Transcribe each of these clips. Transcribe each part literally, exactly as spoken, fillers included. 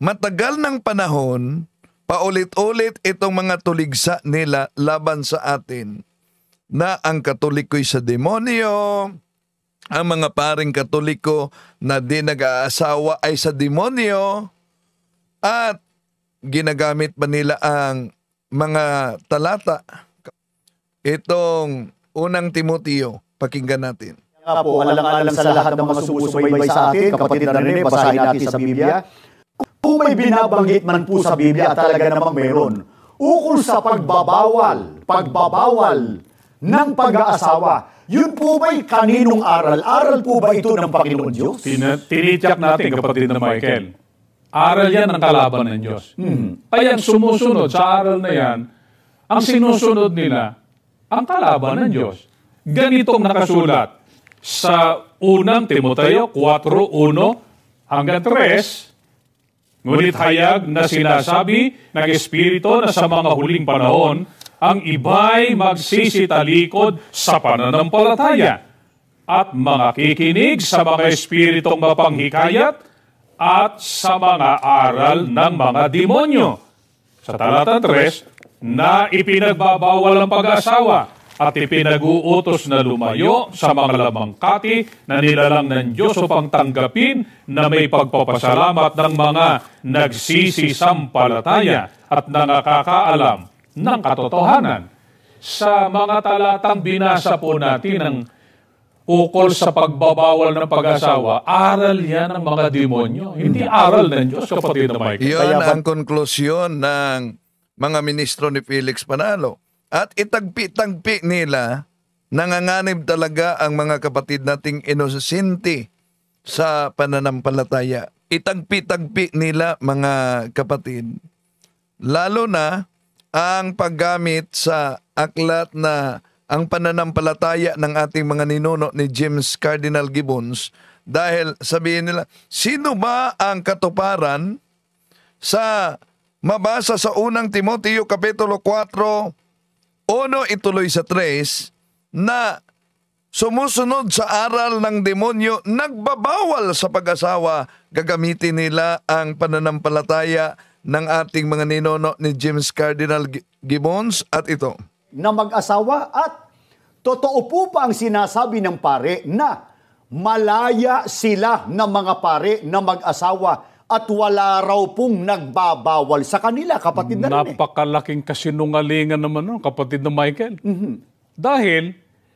matagal ng panahon, paulit-ulit itong mga tuligsa nila laban sa atin na ang Katoliko'y sa demonyo, ang mga paring Katoliko na di nag-aasawa ay sa demonyo, at ginagamit pa nila ang mga talata. Itong unang Timoteo, pakinggan natin. Nga po, alang-alang sa lahat ng mga sumusubaybay sa atin, kapatid na rin, basahin natin sa Biblia. Kung may binabanggit man po sa Biblia, talaga namang meron, ukol sa pagbabawal, pagbabawal ng pag-aasawa. Yun po ba'y kaninong aral? Aral po ba ito ng Panginoon Diyos? Tinitiyak natin, kapatid na Michael. Aral yan ang kalaban ng Diyos. Hmm. Kaya sumusunod sa aral na yan, ang sinusunod nila, ang kalaban ng Diyos. Ganitong nakasulat sa unang Timoteo four one hanggang three, ngunit hayag na sinasabi ng Espiritu na sa mga huling panahon, ang iba'y magsisitalikod sa pananampalataya at mga kikinig sa mga espiritong mapanghikayat at sa mga aral ng mga demonyo. Sa talata three, na ipinagbabawal ang pag-asawa at ipinag-uutos na lumayo sa mga lamangkati na nilalang ng Diyos upang tanggapin na may pagpapasalamat ng mga nagsisisampalataya at nakakaalam ng katotohanan. Sa mga talatang binasa po natin ng ukol sa pagbabawal ng pag-asawa, aral yan ng mga demonyo. Hindi aral ng Diyos, kapatid na Michael. Yun ang konklusyon ng mga ministro ni Felix Panalo. At itagpi-tagpi nila, nanganganib talaga ang mga kapatid nating inosente sa pananampalataya. Itagpi-tagpi nila, mga kapatid. Lalo na ang paggamit sa aklat na ang pananampalataya ng ating mga ninuno ni James Cardinal Gibbons, dahil sabihin nila, sino ba ang katuparan sa mabasa sa unang Timoteo Kapitulo four, uno ituloy sa tres, na sumusunod sa aral ng demonyo, nagbabawal sa pag-asawa, gagamitin nila ang pananampalataya ng ating mga ninuno ni James Cardinal Gibbons at ito. Na mag-asawa, at totoo po pa ang sinasabi ng pare na malaya sila ng mga pare na mag-asawa at wala raw pong nagbabawal sa kanila, kapatid na rin. Napakalaking kasinungalingan naman nun, kapatid na Michael. Mm-hmm. Dahil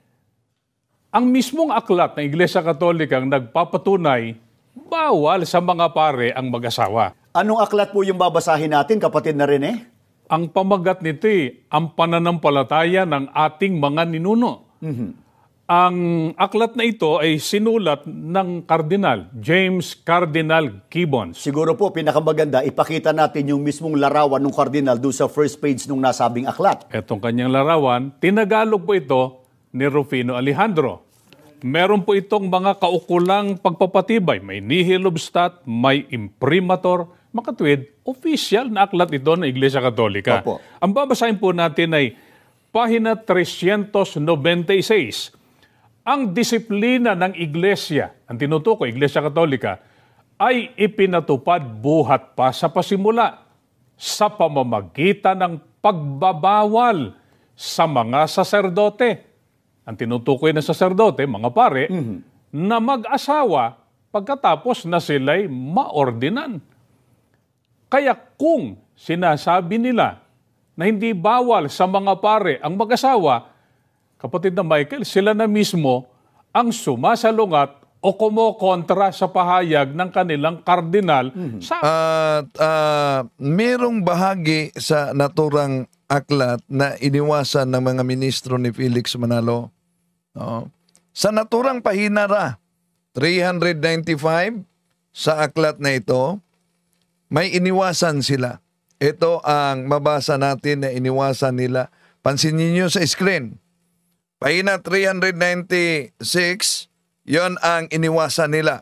ang mismong aklat ng Iglesia Katolika ang nagpapatunay, bawal sa mga pare ang mag-asawa. Anong aklat po yung babasahin natin, kapatid na rin eh? Ang pamagat nito eh, ang pananampalataya ng ating mga ninuno. Mm-hmm. Ang aklat na ito ay sinulat ng Kardinal, James Cardinal Gibbons. Siguro po, pinakamaganda, ipakita natin yung mismong larawan ng Cardinal doon sa first page ng nasabing aklat. Etong kanyang larawan, tinagalog po ito ni Rufino Alejandro. Meron po itong mga kaukulang pagpapatibay. May nihil obstat, may imprimatur, makatwid, official na aklat ito ng Iglesia Katolika. Opo. Ang babasahin po natin ay pahina three ninety-six. Ang disiplina ng Iglesia, ang tinutukoy Iglesia Katolika, ay ipinatupad buhat pa sa pasimula sa pamamagitan ng pagbabawal sa mga saserdote. Ang tinutukoy na saserdote, mga pare, mm-hmm. na mag-asawa pagkatapos na sila'y maordinan. Kaya kung sinasabi nila na hindi bawal sa mga pare ang mag-asawa, kapatid na Michael, sila na mismo ang sumasalungat o kumokontra sa pahayag ng kanilang kardinal. Mm-hmm. sa At uh, merong bahagi sa naturang aklat na iniwasan ng mga ministro ni Felix Manalo. No? Sa naturang pahinara three ninety-five sa aklat na ito, may iniwasan sila. Ito ang mabasa natin na iniwasan nila. Pansinin niyo sa screen. Pahina three ninety-six, yon ang iniwasan nila.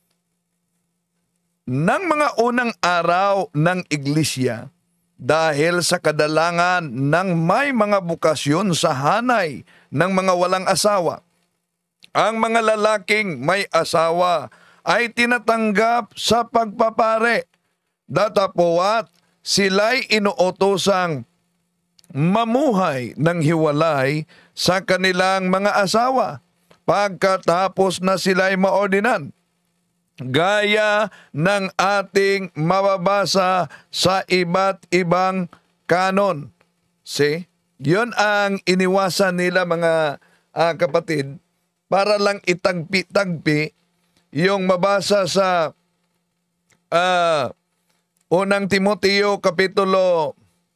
Nang mga unang araw ng iglesia, dahil sa kadalangan ng may mga bukasyon sa hanay ng mga walang asawa, ang mga lalaking may asawa ay tinatanggap sa pagpapare Datapwat sila'y inuutosang mamuhay ng hiwalay sa kanilang mga asawa pagkatapos na sila'y maordinan, gaya ng ating mababasa sa iba't ibang kanon. See? Yun ang iniwasan nila mga ah, kapatid para lang itagpi-tagpi yung mabasa sa ah, unang Timoteo Kapitulo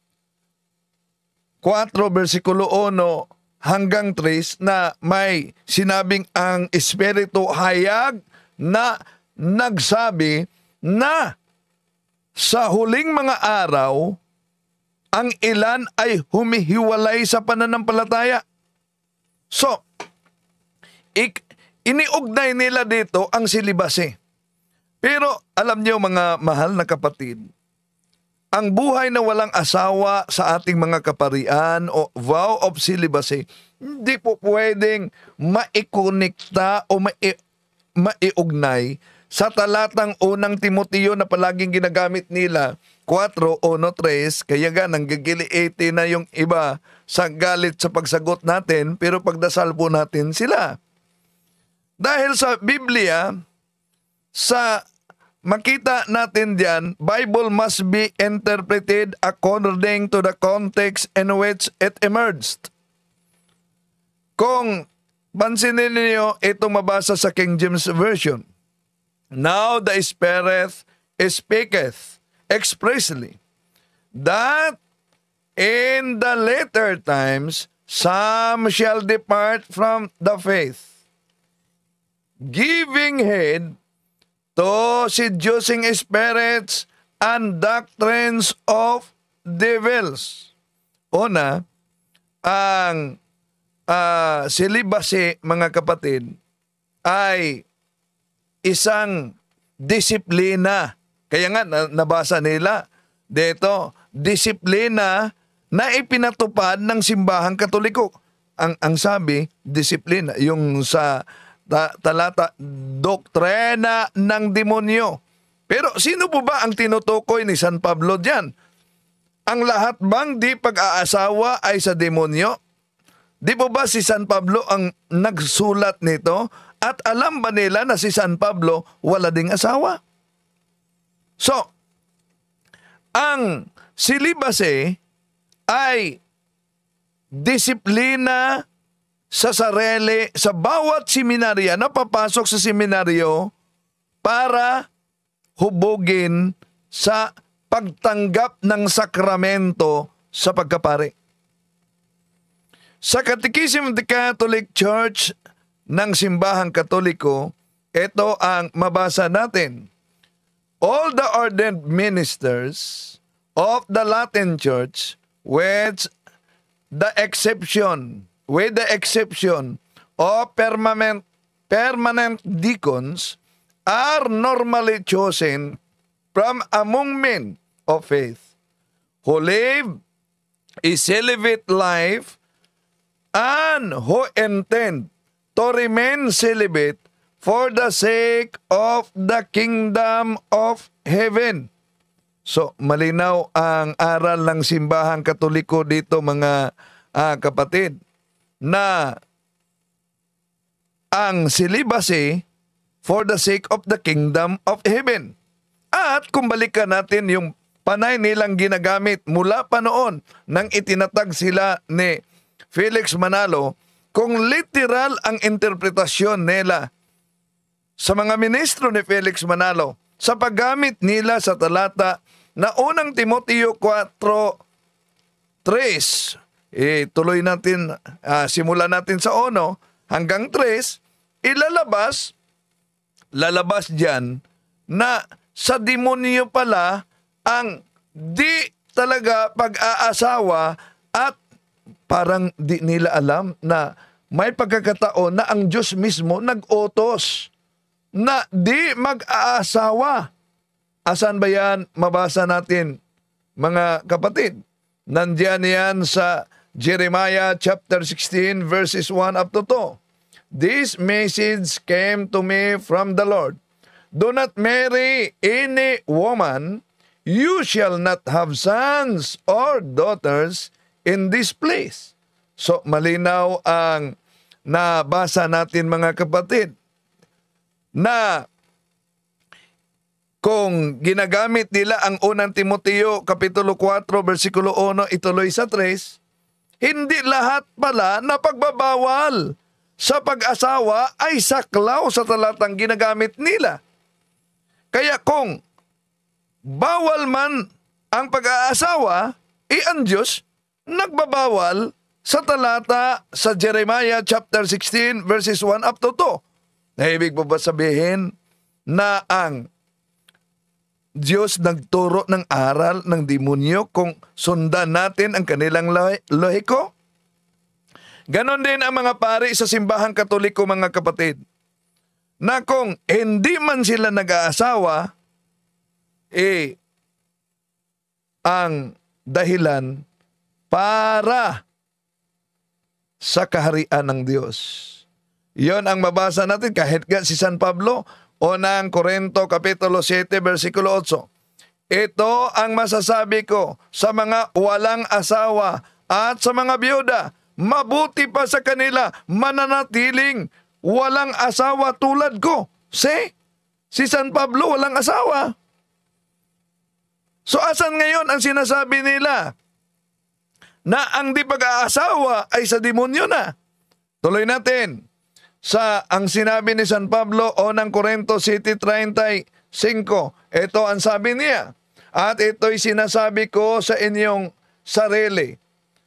four, versikulo one hanggang three na may sinabing ang Espiritu hayag na nagsabi na sa huling mga araw, ang ilan ay humihiwalay sa pananampalataya. So, ik, iniugnay nila dito ang silibase. Pero alam niyo mga mahal na kapatid, ang buhay na walang asawa sa ating mga kaparian o vow of celibacy, hindi po pwedeng maikonekta o mai, maiugnay sa talatang unang Timoteo na palaging ginagamit nila, four, one, three, kaya nga nanggigiliiti na yung iba sa galit sa pagsagot natin, pero pagdasal po natin sila. Dahil sa Biblia, sa makita natin diyan, Bible must be interpreted according to the context in which it emerged. Kung pansinin niyo itong mabasa sa King James Version, now the Spirit speaketh expressly that in the later times some shall depart from the faith, giving heed to seducing spirits and doctrines of devils. Una, ang uh, celibacy, mga kapatid, ay isang disiplina. Kaya nga, nabasa nila dito, disiplina na ipinatupad ng simbahang Katoliko. Ang, ang sabi, disiplina, yung sa Ta- talata, doktrina ng demonyo. Pero sino po ba ang tinutukoy ni San Pablo diyan? Ang lahat bang di pag-aasawa ay sa demonyo? Di po ba si San Pablo ang nagsulat nito? At alam ba nila na si San Pablo wala ding asawa? So, ang celibacy ay disiplina sa sarili, sa bawat seminarya na papasok sa seminaryo para hubugin sa pagtanggap ng sakramento sa pagkapari. Sa Catechism of the Catholic Church ng Simbahang Katoliko, ito ang mabasa natin. All the ordained ministers of the Latin Church, with the exception with the exception of permanent, permanent deacons, are normally chosen from among men of faith, who live a celibate life and who intend to remain celibate for the sake of the kingdom of heaven. So, malinaw ang aral ng Simbahang Katoliko dito, mga ah, kapatid, na ang celibacy for the sake of the kingdom of heaven. At kung balikan natin yung panay nilang ginagamit mula pa noon nang itinatag sila ni Felix Manalo, kung literal ang interpretasyon nila sa mga ministro ni Felix Manalo sa paggamit nila sa talata na unang Timoteo four, three, eh, tuloy natin, uh, simulan natin sa uno hanggang tres, ilalabas, lalabas dyan na sa demonyo pala ang di talaga pag-aasawa at parang di nila alam na may pagkakataon na ang Diyos mismo nag-utos na di mag-aasawa. Asan ba yan? Mabasa natin, mga kapatid. Nandiyan yan sa Jeremiah chapter sixteen verses one up to two. This message came to me from the Lord. Do not marry any woman You shall not have sons or daughters in this place. So malinaw ang nabasa natin mga kapatid na kung ginagamit nila ang unang Timoteo Kapitulo four, versikulo one, ituloy sa three, hindi lahat pala na pagbabawal sa pag-asawa ay saklaw sa talatang ginagamit nila. Kaya kung bawal man ang pag-aasawa, eh ang Diyos nagbabawal sa talata sa Jeremiah chapter sixteen verses one up to two. Na ibig po ba sabihin na ang Diyos nagturo ng aral ng demonyo kung sundan natin ang kanilang lohiko? Ganon din ang mga pari sa simbahang Katoliko mga kapatid, na kung hindi man sila nag-aasawa, eh, ang dahilan para sa kaharian ng Diyos. Yon ang mabasa natin kahit nga si San Pablo, unang Korinto Kapitulo seven, versikulo eight. Ito ang masasabi ko sa mga walang asawa at sa mga biyuda, mabuti pa sa kanila mananatiling walang asawa tulad ko. See? Si San Pablo walang asawa. So asan ngayon ang sinasabi nila na ang di pag-aasawa ay sa demonyo na? Tuloy natin sa ang sinabi ni San Pablo unang Korinto seven thirty-five. Ito ang sabi niya, at ito'y sinasabi ko sa inyong sarili.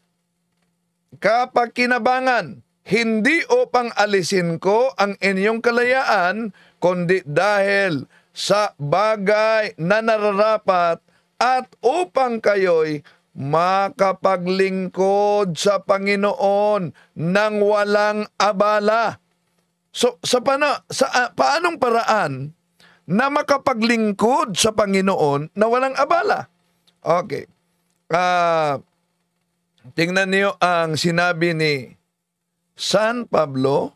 Kapag kinabangan, hindi upang alisin ko ang inyong kalayaan, kundi dahil sa bagay na nararapat at upang kayo'y makapaglingkod sa Panginoon ng walang abala. So sa, pana, sa uh, paanong paraan na makapaglingkod sa Panginoon na walang abala? Okay. Uh, tingnan niyo ang sinabi ni San Pablo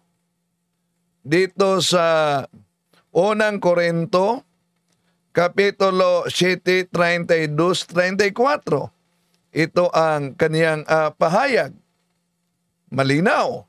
dito sa unang Korinto Kapitulo seven thirty-two thirty-four. Ito ang kaniyang uh, pahayag. Malinaw.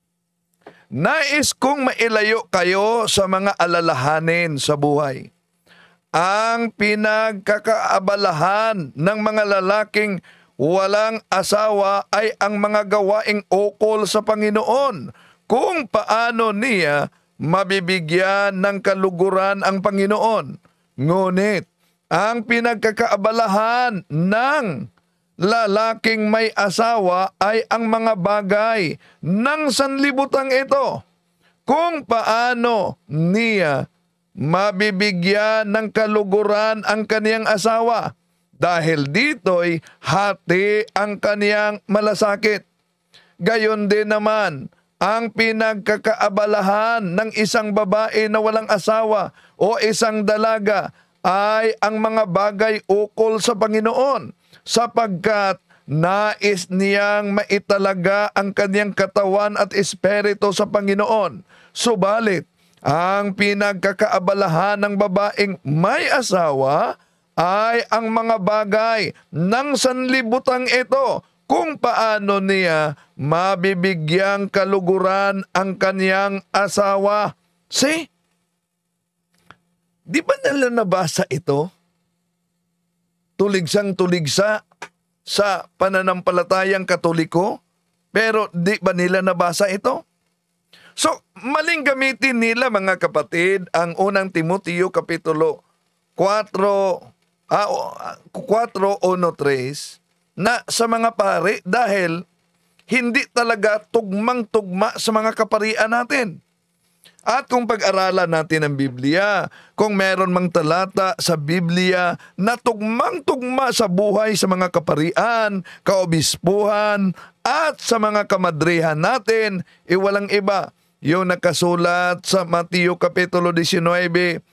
Nais kong mailayo kayo sa mga alalahanin sa buhay. Ang pinagkakaabalahan ng mga lalaking walang asawa ay ang mga gawaing ukol sa Panginoon, kung paano niya mabibigyan ng kaluguran ang Panginoon. Ngunit ang pinagkakaabalahan ng lalaking may asawa ay ang mga bagay ng sanlibutan ito, kung paano niya mabibigyan ng kaluguran ang kaniyang asawa, dahil dito'y hati ang kaniyang malasakit. Gayon din naman ang pinagkakaabalahan ng isang babae na walang asawa o isang dalaga ay ang mga bagay ukol sa Panginoon, sapagkat nais niyang maitalaga ang kaniyang katawan at espiritu sa Panginoon. Subalit, ang pinagkakaabalahan ng babaeng may asawa ay ang mga bagay ng sanlibutan ito, kung paano niya mabibigyang kaluguran ang kaniyang asawa. See? Di ba nila nabasa ito? Tuligsang-tuligsa sa pananampalatayang Katoliko, pero di ba nila nabasa ito? So, maling gamitin nila mga kapatid ang unang Timoteo Kapitulo four, ah, four, one, three na sa mga pari dahil hindi talaga tugmang-tugma sa mga kaparian natin. At kung pag-aralan natin ang Biblia, kung meron mang talata sa Biblia na tugmang-tugma sa buhay sa mga kaparian, kaobispuhan, at sa mga kamadrihan natin, iwalang iba. Yung nakasulat sa Mateo Kapitulo nineteen,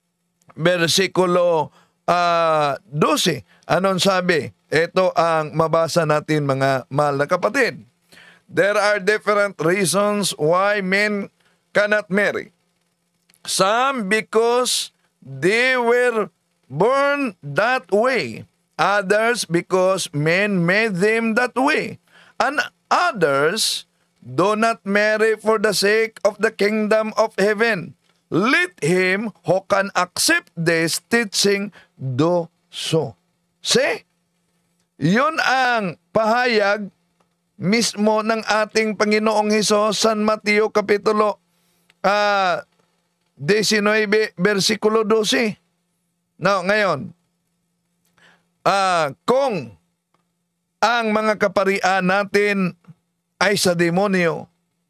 versikulo uh, twelve. Anong sabi? Ito ang mabasa natin mga mahal na kapatid. There are different reasons why men cannot marry. Some because they were born that way, others because men made them that way, and others do not marry for the sake of the kingdom of heaven. Let him who can accept this teaching do so. See? Yun ang pahayag mismo ng ating Panginoong Hesus sa Mateo Kapitulo uh, nineteen, versikulo twelve. Now, ngayon, uh, kung ang mga kaparian natin ay sa demonyo,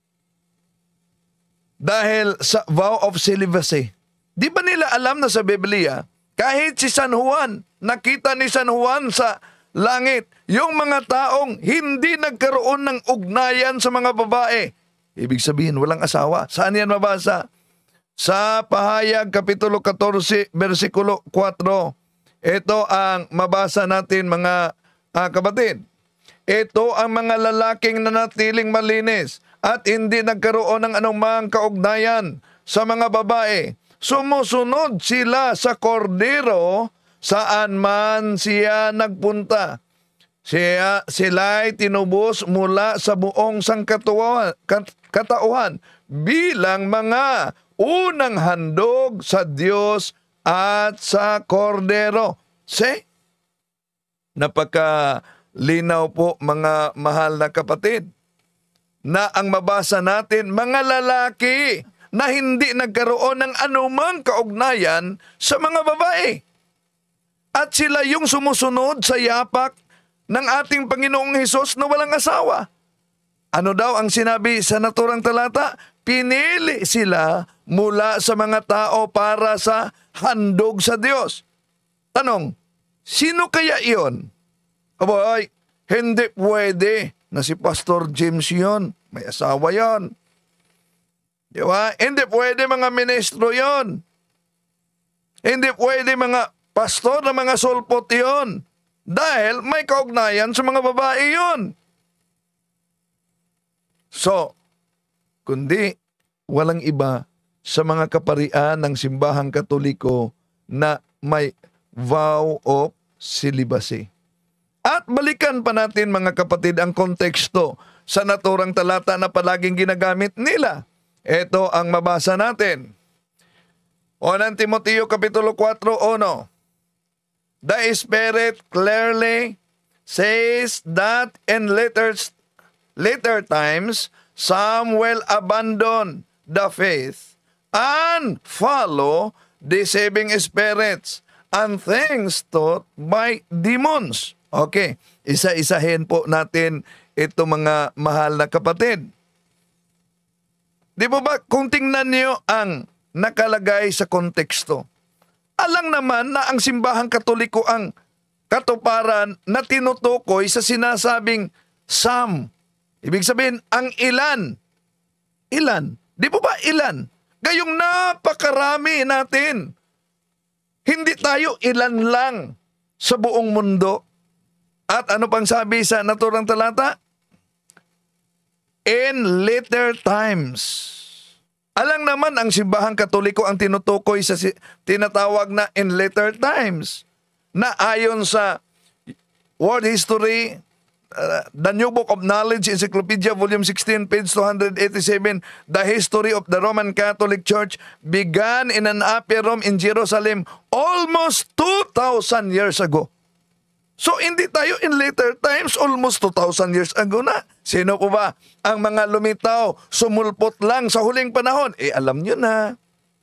dahil sa vow of celibacy. Di ba nila alam na sa Biblia, kahit si San Juan, nakita ni San Juan sa langit, yung mga taong hindi nagkaroon ng ugnayan sa mga babae. Ibig sabihin, walang asawa. Saan yan mabasa? Sa Pahayag, Kapitulo fourteen, versikulo four. Ito ang mabasa natin, mga uh, kapatid. Ito ang mga lalaking nanatiling malinis at hindi nagkaroon ng anumang kaugnayan sa mga babae. Sumusunod sila sa kordero saan man siya nagpunta. Siya, sila'y tinubos mula sa buong sangkatauhan kat, katauhan bilang mga unang handog sa Diyos at sa kordero. See? Napaka linaw po, mga mahal na kapatid, na ang mabasa natin, mga lalaki na hindi nagkaroon ng anumang kaugnayan sa mga babae. At sila yung sumusunod sa yapak ng ating Panginoong Hesus na walang asawa. Ano daw ang sinabi sa naturang talata? Pinili sila mula sa mga tao para sa handog sa Diyos. Tanong, sino kaya iyon? Aboy, hindi pwede na si Pastor James yon. May asawa yon. Di ba? Hindi pwede mga ministro yon. Hindi pwede mga pastor na mga sulpot yon. Dahil may kaugnayan sa mga babae yon. So, kundi walang iba sa mga kaparian ng simbahang Katoliko na may vow of celibacy. At balikan pa natin, mga kapatid, ang konteksto sa naturang talata na palaging ginagamit nila. Ito ang mabasa natin. Unang Timoteo Kapitulo four, one. The Spirit clearly says that in later, later times, some will abandon the faith and follow deceiving spirits and things taught by demons. Okay, isa-isahin po natin ito, mga mahal na kapatid. Di ba ba, kung tingnan niyo ang nakalagay sa konteksto, alang naman na ang simbahang Katoliko ang katuparan na tinutukoy sa sinasabing some. Ibig sabihin, ang ilan. Ilan. Di ba ba ilan? Gayong napakarami natin. Hindi tayo ilan lang sa buong mundo. At ano pang sabi sa naturang talata? In later times. Alang naman ang simbahang Katoliko ang tinutukoy sa si, tinatawag na in later times, na ayon sa World History, uh, The New Book of Knowledge, Encyclopedia, Volume sixteen, page two eighty-seven, the history of the Roman Catholic Church began in an upper room in Jerusalem almost two thousand years ago. So, hindi tayo in later times, almost two thousand years ago na. Sino po ba ang mga lumitaw, sumulpot lang sa huling panahon? Eh, alam nyo na.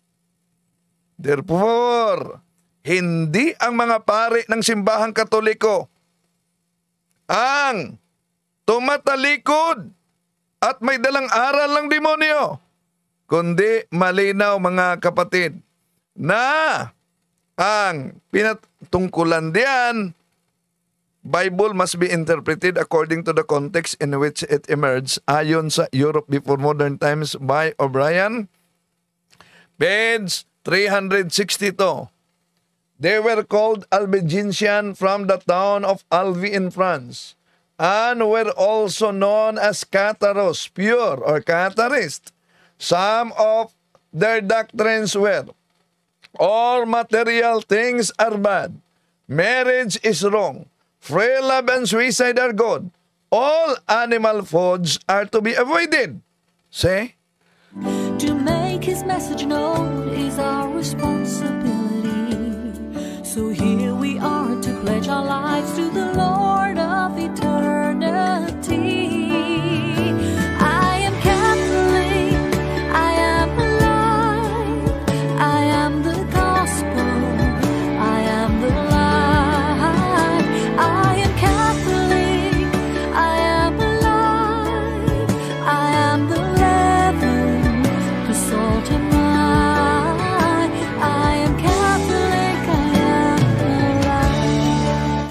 Therefore, hindi ang mga pari ng simbahang Katoliko ang tumatalikod at may dalang aral ng demonyo, kundi malinaw, mga kapatid, na ang pinatungkulan diyan, Bible must be interpreted according to the context in which it emerged. Ayon sa Europe Before Modern Times by O'Brien, page three sixty-two. They were called Albigensian from the town of Albi in France, and were also known as Catharos, pure or Catharist. Some of their doctrines were All material things are bad. Marriage is wrong. Free love and suicide are good. All animal foods are to be avoided. See? To make his message known is our responsibility. So here we are to pledge our lives to the Lord of eternity.